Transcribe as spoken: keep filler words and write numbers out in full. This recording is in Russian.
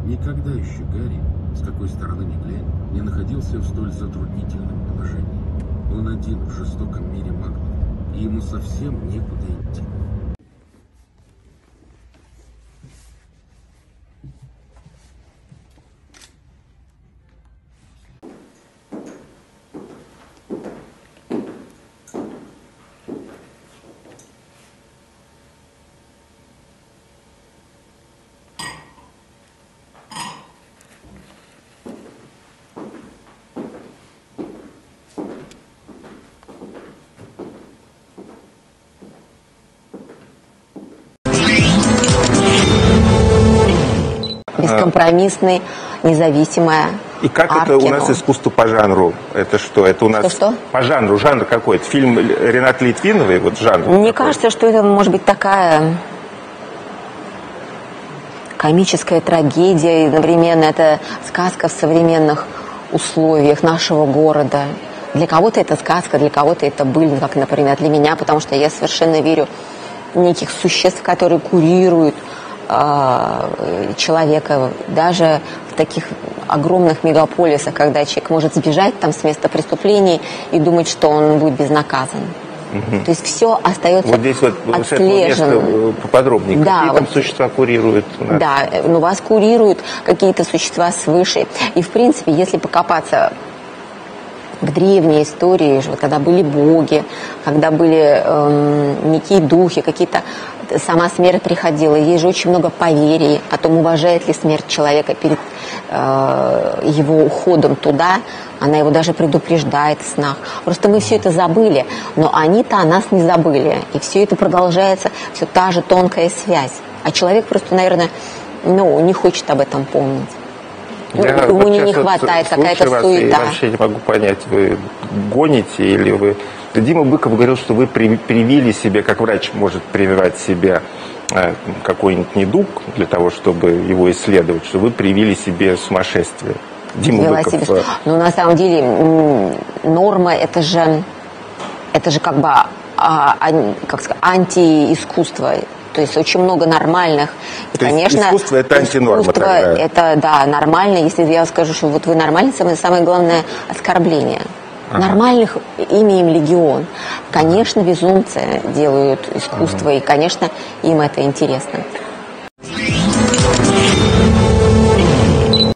Никогда еще Гарри, с какой стороны ни глянь, не находился в столь затруднительном положении. Он один в жестоком мире магов, и ему совсем некуда идти. Бескомпромиссный, независимая. И как это у нас искусство по жанру? Это что? Это у нас что, что? По жанру, жанр какой-то? Фильм Ренаты Литвиновой, вот жанр? Мне какой? кажется, что это может быть такая комическая трагедия, и одновременно это сказка в современных условиях нашего города. Для кого-то это сказка, для кого-то это быль, как, например, для меня, потому что я совершенно верю в неких существ, которые курируют человека, даже в таких огромных мегаполисах, когда человек может сбежать там с места преступлений и думать, что он будет безнаказан. Угу. То есть все остается вот здесь вот отслеженным. Поподробнее. Да, какие вот, там существа курируют у нас? Да, ну вас курируют какие-то существа свыше. И в принципе, если покопаться в древней истории, когда были боги, когда были эм, некие духи, какие-то сама смерть приходила. Есть же очень много поверий о том, уважает ли смерть человека перед э, его уходом туда. Она его даже предупреждает в снах. Просто мы все это забыли, но они-то о нас не забыли. И все это продолжается, все та же тонкая связь. А человек просто, наверное, ну, не хочет об этом помнить. Ну, Я ему вот не, не вот хватает какая-то вас, суета. Я вообще не могу понять, вы гоните или вы... Дима Быков говорил, что вы привили себе, как врач может прививать себе какой-нибудь недуг для того, чтобы его исследовать, что вы привили себе сумасшествие. Дима Быков... Себе... Ну, на самом деле, норма, это же, это же как бы а, а, как сказать, антиискусство. То есть очень много нормальных. И, То конечно, есть искусство это антинорма искусство тогда. Это, да, нормально. Если я скажу, что вот вы нормальный, самое, самое главное оскорбление. Ага. Нормальных ими им легион. Конечно, безумцы делают искусство, ага. И, конечно, им это интересно.